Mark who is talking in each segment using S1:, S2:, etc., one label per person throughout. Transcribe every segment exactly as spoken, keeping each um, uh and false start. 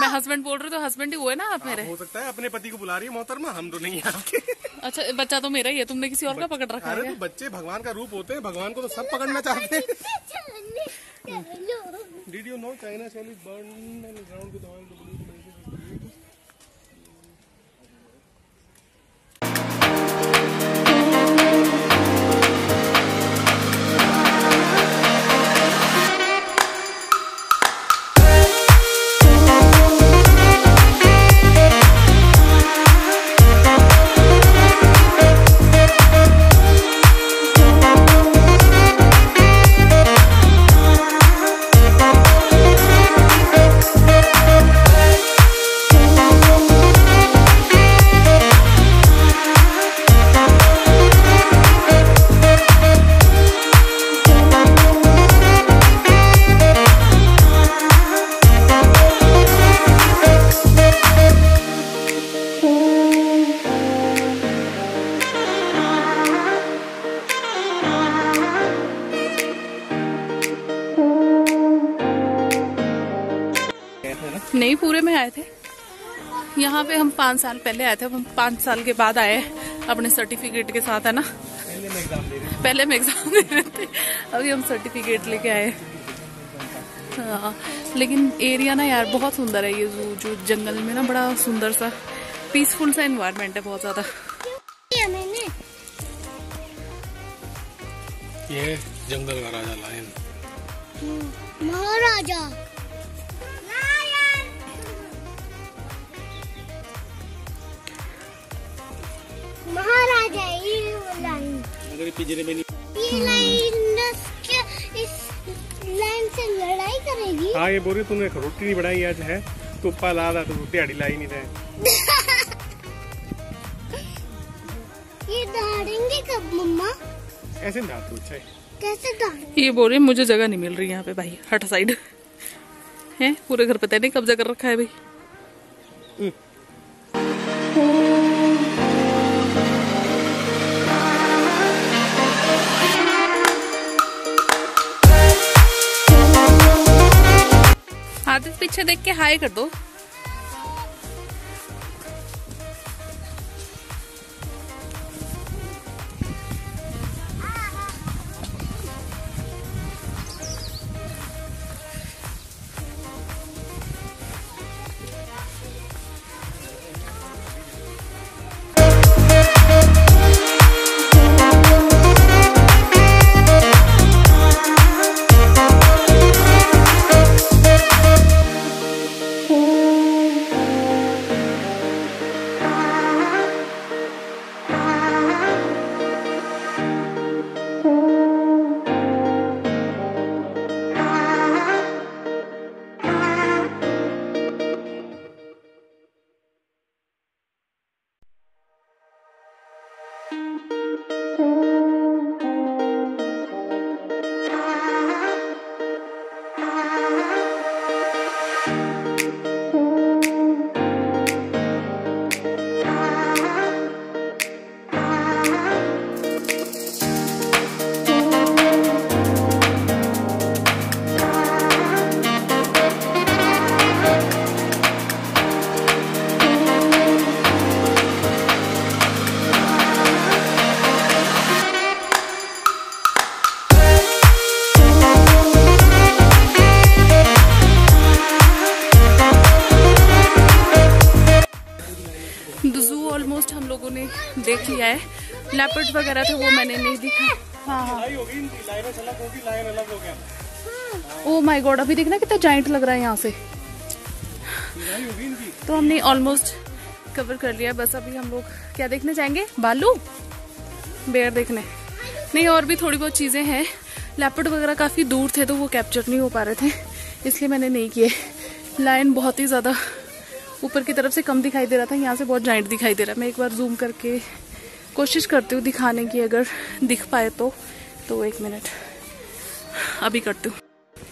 S1: मैं हस्बैंड बोल रही हूँ तो हस्बैंड ही हुए ना आप मेरे।
S2: हो सकता है अपने पति को बुला रही है मोहतरमा, हम तो नहीं है आपके।
S1: अच्छा बच्चा तो मेरा ही है, तुमने किसी और का पकड़ रखा है?
S2: अरे तो बच्चे भगवान का रूप होते हैं, भगवान को तो सब पकड़ना चाहते हैं। Did you know China shell is burned and ground with oil to produce medicine?
S1: नहीं पूरे में आए थे। यहाँ पे हम पाँच साल पहले आए थे, हम पाँच साल के बाद आए अपने सर्टिफिकेट के साथ, है ना।
S2: पहले में एग्जाम दे रहे
S1: पहले में एग्जाम दे रहे थे, अभी हम सर्टिफिकेट लेके आए। हाँ लेकिन एरिया ना यार बहुत सुंदर है, ये जो, जो जंगल में ना बड़ा सुंदर सा पीसफुल सा एनवायरनमेंट है बहुत ज्यादा।
S2: ये जंगल का राजा लायन,
S3: महाराजा महाराजा ये लाइन,
S2: अगर पिंजरे में नहीं,
S3: ये लाइन इस लाइन से लड़ाई करेगी।
S2: हाँ ये बोल रही तूने रोटी नहीं बनाई आज है, तो पा ला तो दिहाड़ी लाई नहीं रहे।
S3: ये डालेंगे कब मम्मा?
S2: ऐसे ना तो अच्छा है।
S3: कैसे डालेंगे?
S1: ये बोल रहे मुझे जगह नहीं मिल रही यहाँ पे भाई, हट साइड है, पूरे घर पे नहीं कब्जा कर रखा है भाई। आदित पीछे देख के हाय कर दो। ऑलमोस्ट हम लोगों ने देख लिया है, लेपर्ड वगैरह थे वो मैंने नहीं देखा। हाँ हाँ ओ माय गॉड, अभी देखना कितना जाइंट लग रहा है यहाँ से। तो हमने ऑलमोस्ट कवर कर लिया, बस अभी हम लोग क्या देखने जाएंगे, भालू बेयर देखने। नहीं और भी थोड़ी बहुत चीजें हैं, लेपर्ड वगैरह काफी दूर थे तो वो कैप्चर नहीं हो पा रहे थे, इसलिए मैंने नहीं किए। लायन बहुत ही ज्यादा ऊपर की तरफ से कम दिखाई दे रहा था, यहाँ से बहुत जाइंट दिखाई दे रहा है। मैं एक बार जूम करके कोशिश करती हूँ दिखाने की, अगर दिख पाए तो। तो एक मिनट अभी करती हूँ।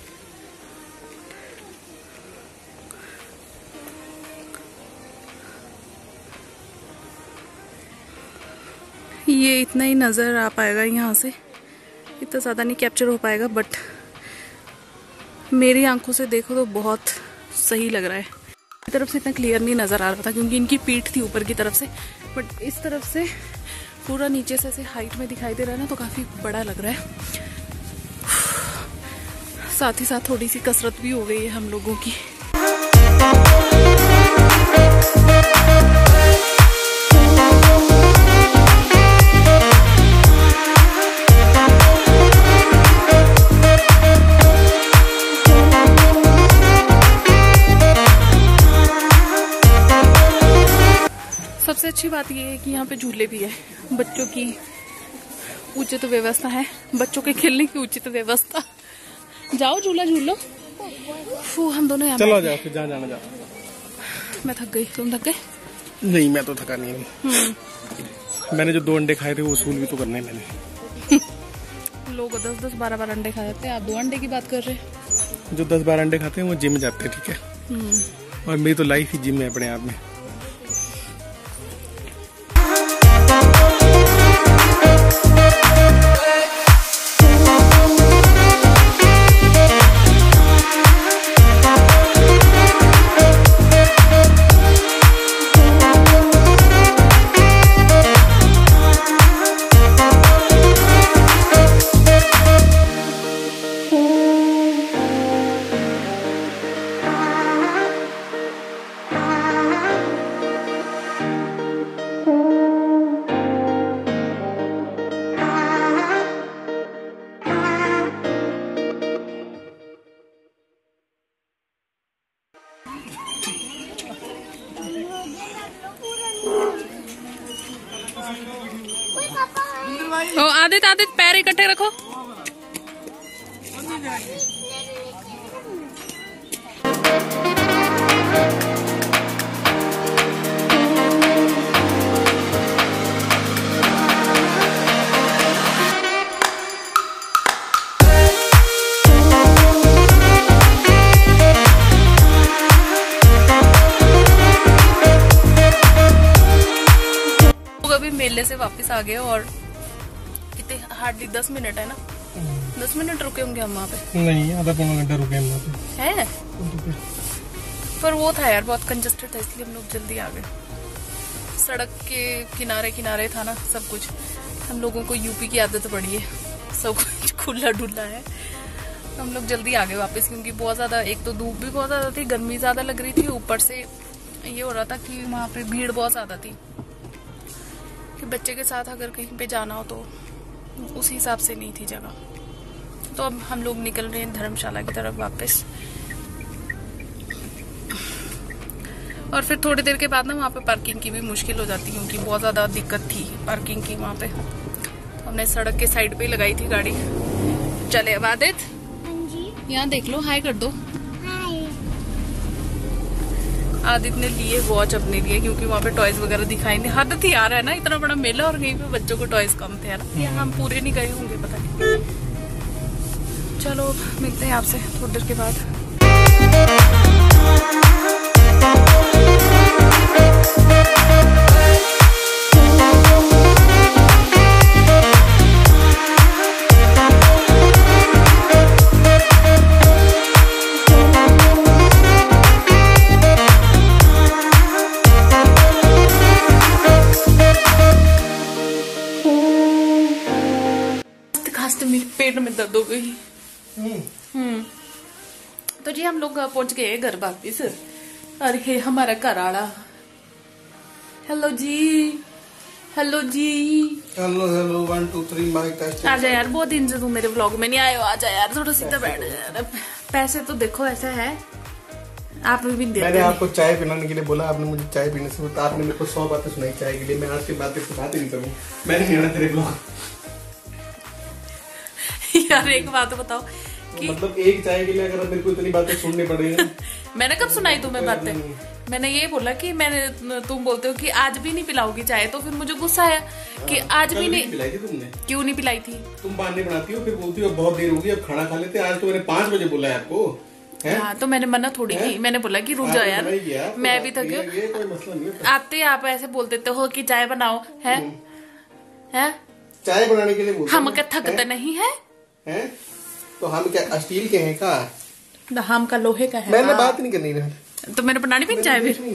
S1: ये इतना ही नजर आ पाएगा यहाँ से, इतना ज्यादा नहीं कैप्चर हो पाएगा, बट मेरी आंखों से देखो तो बहुत सही लग रहा है। तरफ से इतना क्लियर नहीं नजर आ रहा था क्योंकि इनकी पीठ थी ऊपर की तरफ से, बट इस तरफ से पूरा नीचे से ऐसे हाइट में दिखाई दे रहा है ना, तो काफी बड़ा लग रहा है। साथ ही साथ थोड़ी सी कसरत भी हो गई है हम लोगों की। सबसे अच्छी बात यह है कि यहाँ पे झूले भी है, बच्चों की उचित व्यवस्था है, बच्चों के खेलने की उचित व्यवस्था। जाओ झूला झूल लो। फू हम दोनों यहाँ
S2: चलो जाओ फिर, जहाँ जाना जाओ।
S1: मैं थक गई, तुम थक गए?
S2: नहीं मैं तो थका नहीं हूँ। मैंने जो दो अंडे खाए थे वो वसूल भी तो करने हैं मैंने।
S1: लोग दस दस बारह बारह अंडे खा जाते हैं, आप दो अंडे की बात कर रहे हैं।
S2: जो दस बारह अंडे खाते हैं वो जिम जाते हैं, ठीक है। और मेरी तो लाइफ ही जिम है अपने आप में।
S1: ओ आदित आदित पैर इकट्ठे रखो। अभी मेले से वापस आ गए और कितने हार्डली दस मिनट है ना, दस मिनट रुके होंगे हम वहाँ पे।
S2: नहीं आधा पौना घंटा रुके हम वहाँ पे
S1: है, पर वो था यार बहुत कंजस्टेड था, इसलिए हम लोग जल्दी आ गए। सड़क के किनारे किनारे था ना सब कुछ। हम लोगों को यूपी की आदत पड़ी है, सब कुछ खुला डुला है। हम लोग जल्दी आ गए वापस क्योंकि बहुत ज्यादा, एक तो धूप भी बहुत ज्यादा थी, गर्मी ज्यादा लग रही थी, ऊपर से ये हो रहा था कि वहाँ पे भीड़ बहुत ज्यादा थी कि बच्चे के साथ अगर कहीं पे जाना हो तो उस हिसाब से नहीं थी जगह। तो अब हम लोग निकल रहे हैं धर्मशाला की तरफ वापस। और फिर थोड़ी देर के बाद ना वहाँ पे पार्किंग की भी मुश्किल हो जाती है क्योंकि बहुत ज्यादा दिक्कत थी पार्किंग की वहाँ पे। तो हमने सड़क के साइड पे ही लगाई थी गाड़ी। चले अब आदित, यहाँ देख लो, हाय कर दो। आदित ने लिए वॉच अपने लिए क्योंकि वहाँ पे टॉयज वगैरह दिखाई नहीं। हद थी यार, है ना, इतना बड़ा मेला और कहीं पे बच्चों को टॉयज कम थे यार। या हम पूरे नहीं गए होंगे पता नहीं। चलो मिलते हैं आपसे थोड़ी देर के बाद। पेट में दर्द हो गई। हम्म तो जी हम लोग पहुंच गए घर वापिस। अरे हमारा घर आड़ा, हेलो जी, हेलो जी,
S2: hello hello one two three mic test.
S1: आजा यार, बहुत दिन से तुम मेरे व्लॉग में नहीं आए हो, आजा यार थोड़ा सीधा बैठ जा। पैसे तो देखो ऐसा है आप भी देते।
S2: मैंने आपको चाय पिलाने के लिए बोला, आपने मुझे चाय पीने से, तो आपने मेरे को सौ बातें सुनाई चाय के लिए। मैं आज की बातें से बात ही नहीं करूँ, मैंने नहीं तेरे ब्लॉग।
S1: यार एक बात बताओ कि
S2: मतलब एक चाय के लिए अगर मेरे को इतनी बातें सुननी पड़ रही है। मैंने
S1: कब सुनाई तुम्हें बातें? मैंने ये बोला कि मैंने, तुम बोलते हो कि आज भी नहीं पिलाओगी चाय, तो फिर मुझे गुस्सा आया कि आज भी नहीं
S2: पिलाई थी तुमने।
S1: क्यों नहीं पिलाई थी?
S2: तुम बहाने बनाती हो, फिर बोलती हो बहुत देर होगी अब खाना खा लेते। आज तो मैंने पाँच बजे बोला है आपको। हाँ,
S1: तो मैंने मना थोड़ी की, मैंने बोला कि रुक जाओ यार, मैं भी थक गई। आते आप ऐसे बोल देते हो कि चाय बनाओ, है है
S2: चाय बनाने के लिए बोलते
S1: हम क्या थकते नहीं है?
S2: हैं? तो हम क्या स्टील के हैं का?
S1: हम का लोहे का है।
S2: मैंने बात नहीं करनी है।
S1: तो मैंने बनानी भी नहीं चाहे फिर।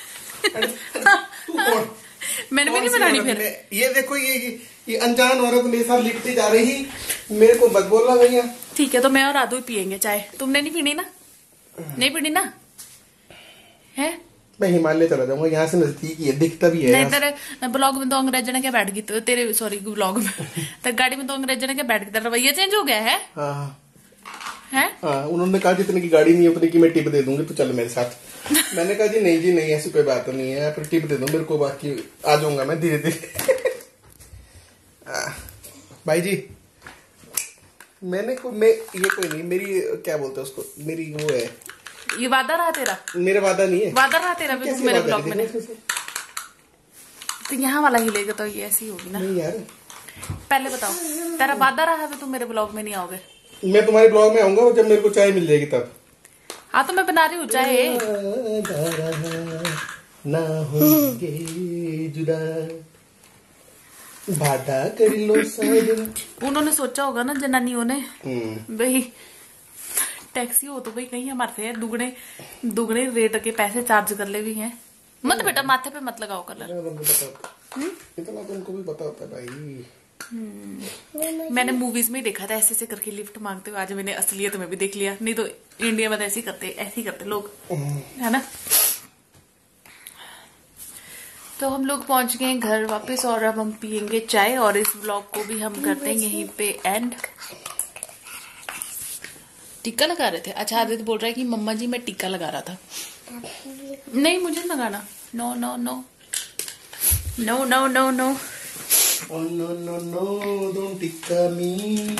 S1: मैंने भी नहीं बनानी फिर।
S2: ये देखो ये ये अनजान औरत मेरे साथ लिपटी जा रही, मेरे को मत बोलना भैया।
S1: ठीक है तो मैं और आदू ही पियेंगे चाय, तुमने नहीं पीनी ना? नहीं पीनी ना है?
S2: मैं हिमालय चला जाऊंगा, यहाँ से नजदीक ही है, दिखता भी है।
S1: नहीं तेरे ब्लॉग में तो अंग्रेजन क्या बैठ गई, तेरे सॉरी ब्लॉग में तो गाड़ी में तो अंग्रेजन क्या बैठ गई, तेरा रवैया चेंज हो गया है। हाँ है हाँ,
S2: उन्होंने कहा जितने की गाड़ी नहीं है उतने की मैं टिप दे दूंगी, तो चल मेरे साथ। मैंने कहा जी नहीं जी नहीं, ऐसी कोई बात नहीं है, फिर टिप दे दो मेरे को, बाकी आ जाऊंगा मैं धीरे धीरे। भाई जी मैंने को मैं ये कोई नहीं, मेरी क्या बोलते हैं उसको, मेरी वो है,
S1: ये वादा रहा तेरा? मेरा
S2: वादा नहीं है,
S1: वादा रहा तेरा भी मेरे ब्लॉग में। तो यहाँ वाला हिलेगा तो ये ऐसी होगी ना।
S2: नहीं यार
S1: पहले बताओ, तेरा वादा रहा है तुम मेरे ब्लॉग में नहीं आओगे?
S2: मैं तुम्हारे ब्लॉग में आऊंगा जब मेरे को चाय मिल जाएगी तब।
S1: हाँ तो मैं बना रही हूँ चाय।
S2: ना होंगे जुदा बाधा कर लो साजन।
S1: उन्होंने सोचा होगा ना जनानियों ने, भाई टैक्सी हो तो भाई कहीं हमारे से दुगने दुगने रेट के पैसे चार्ज कर ले भी हैं। मत बेटा माथे पे मत लगाओ कलर,
S2: इतना तो उनको भी पता होता है भाई।
S1: मैंने मूवीज में देखा था ऐसे ऐसे करके लिफ्ट मांगते हुए, आज मैंने असलियत में भी देख लिया। नहीं तो इंडिया में तो ऐसे ही करते ऐसे ही करते लोग, है ना। तो हम लोग पहुंच गए घर वापस और अब हम पियेंगे चाय और इस व्लॉग को भी हम करते हैं यहीं पे एंड। टीका लगा रहे थे? अच्छा आदित्य बोल रहा है कि मम्मा जी मैं टीका लगा रहा था। नहीं मुझे लगाना, no no no no no no no
S2: Oh no no no, don't tika me.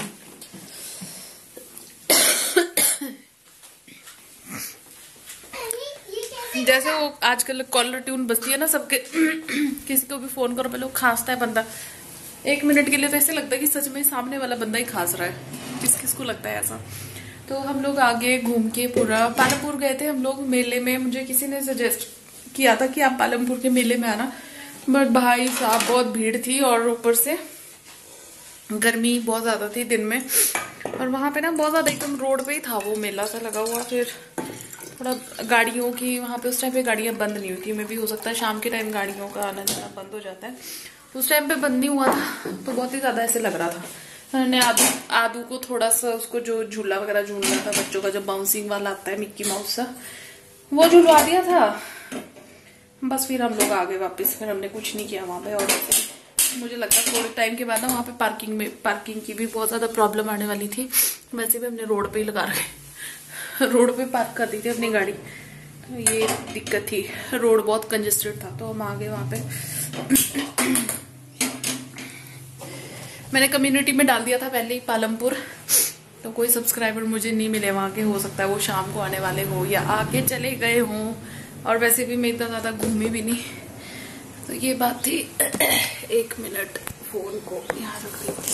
S1: जैसे वो आजकल कॉलर ट्यून बजती है ना सबके, किसी को भी फोन करो पहले वो खांसता है बंदा एक मिनट के लिए, तो ऐसे लगता है कि सच में सामने वाला बंदा ही खांस रहा है। किस किस को लगता है ऐसा। तो हम लोग आगे घूम के पूरा पालमपुर गए थे हम लोग मेले में। मुझे किसी ने सजेस्ट किया था कि आप पालमपुर के मेले में आना, बट भाई साहब बहुत भीड़ थी और ऊपर से गर्मी बहुत ज्यादा थी दिन में, और वहां पे ना बहुत ज्यादा एकदम रोड पे ही था वो मेला सा लगा हुआ। फिर थोड़ा गाड़ियों की वहां पे उस टाइम पे गाड़ियां बंद नहीं हुई थी, मैं भी हो सकता है शाम के टाइम गाड़ियों का आना जाना बंद हो जाता है, उस टाइम पे बंद नहीं हुआ था, तो बहुत ही ज्यादा ऐसे लग रहा था। मैंने आदू आदू को थोड़ा सा उसको जो झूला वगैरह झूलना था बच्चों का, जो बाउंसिंग वाला आता है मिक्की माउस सा, वो झूलवा दिया था। बस फिर हम लोग आ गए वापस, फिर हमने कुछ नहीं किया वहां पे। और मुझे लगता है थोड़े टाइम के बाद ना वहां पे पार्किंग में पार्किंग की भी बहुत ज्यादा प्रॉब्लम आने वाली थी। वैसे भी हमने रोड पे ही लगा रखे, रोड पे पार्क कर दी थी अपनी गाड़ी, तो ये दिक्कत थी, रोड बहुत कंजेस्टेड था, तो हम आ गए वहां पे। मैंने कम्युनिटी में डाल दिया था पहले ही पालमपुर, तो कोई सब्सक्राइबर मुझे नहीं मिले वहां के, हो सकता है वो शाम को आने वाले हो या आके चले गए हों, और वैसे भी मैं इतना ज्यादा घूमी भी नहीं, तो ये बात थी। एक मिनट फोन को यहाँ रख दी।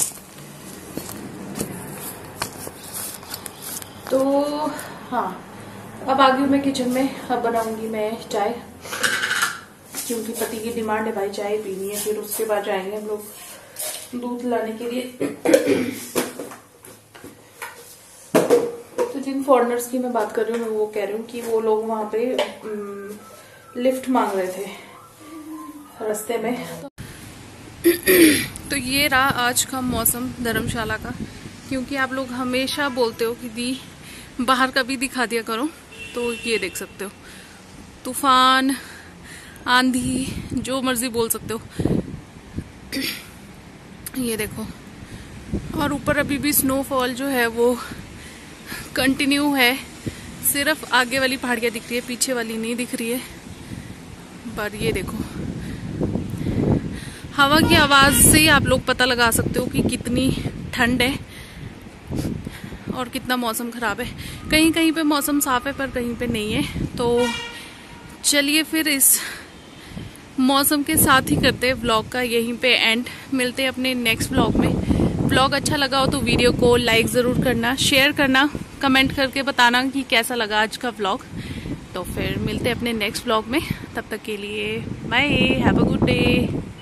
S1: तो हाँ अब आ गई मैं किचन में, अब बनाऊंगी मैं चाय, क्योंकि पति की डिमांड है भाई चाय पीनी है। फिर उसके बाद जाएंगे हम लोग दूध लाने के लिए। तो जिन फॉरेनर्स की मैं बात कर रही हूँ मैं वो कह रही हूँ कि वो लोग वहां पे लिफ्ट मांग रहे थे रास्ते में। तो, तो ये रहा आज का मौसम धर्मशाला का, क्योंकि आप लोग हमेशा बोलते हो कि दी बाहर का भी दिखा दिया करो, तो ये देख सकते हो तूफान आंधी जो मर्जी बोल सकते हो, ये देखो। और ऊपर अभी भी स्नोफॉल जो है वो कंटिन्यू है, सिर्फ आगे वाली पहाड़ियाँ दिख रही है, पीछे वाली नहीं दिख रही है। पर ये देखो हवा की आवाज से ही आप लोग पता लगा सकते हो कि कितनी ठंड है और कितना मौसम खराब है। कहीं कहीं पे मौसम साफ है पर कहीं पे नहीं है। तो चलिए फिर इस मौसम के साथ ही करते हैं व्लॉग का यहीं पे एंड। मिलते हैं अपने नेक्स्ट व्लॉग में। व्लॉग अच्छा लगा हो तो वीडियो को लाइक जरूर करना, शेयर करना, कमेंट करके बताना कि कैसा लगा आज का व्लॉग। तो फिर मिलते हैं अपने नेक्स्ट व्लॉग में, तब तक के लिए bye, have a good day.